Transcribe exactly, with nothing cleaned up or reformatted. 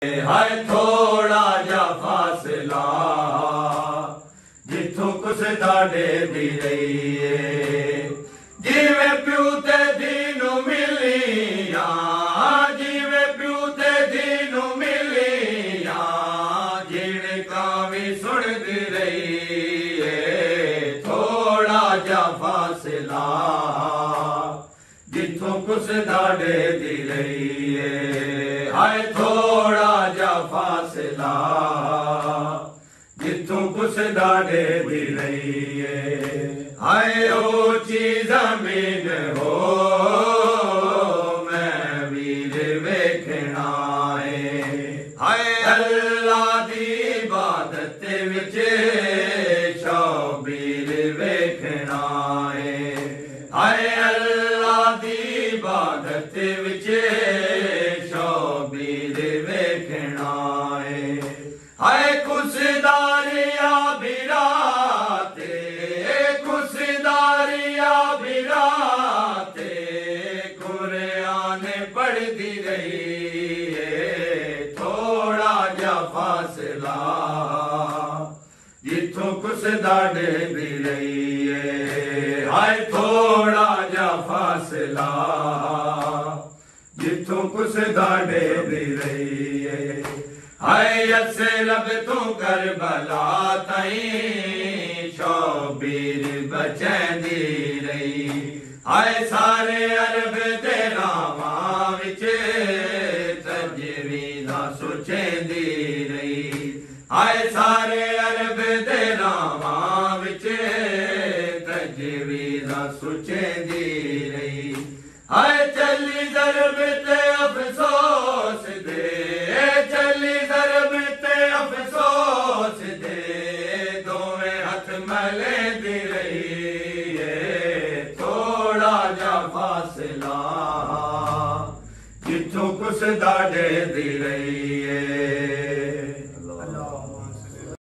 हाय थोड़ा जा फासला जिथों कुछ दाड़े दी रही है जीवे प्यू ते दीनू मिलिया जीवे प्यू ते दीनू मिलिया जिन कावी सुन दी रही है थोड़ा जा फासला जिथों कुछ दाड़े दी रही है हाय थोड़ा जा फासला जिथों कुछ दाड़े दी रही है हाय ऊंची जमीन हो मैं वीर वेखना है हाय अल्लाह दी इबादत विच शौबीर वेखना है हाय अल्लाह दी इबादत विच शौबीर वेखना है हाय खुशदारिया बिराते खुशदारिया बिराते कुरान पढ़ दी रही है थोड़ा जा फासला जिथों कुछ दाड़े दी रही है हाय थोड़ा जा फासला जिथों कुछ दाड़े दी रही है हाय असे रब तू करबला ताईं शौबीर बचैंदी रही हाय सारे अरब दे रावां विच तजवीज़ां सोचेंदी रही हाय सारे अरब दे रावां विच तजवीज़ां सोचेंदी रही हाय चली ज़रब ते अफसोस दे चली ज़रब ते अफसोस दे दोवें हथ मले दी रही है थोड़ा जा फासला जिथों कुछ दाड़े दी रही है।